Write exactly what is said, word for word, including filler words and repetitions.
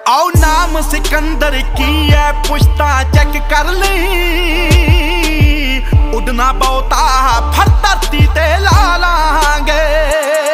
आओ नाम सिकंदर की है पुश्ता चेक कर ली। उड़ना बहुता फर धरती ते ला लांगे।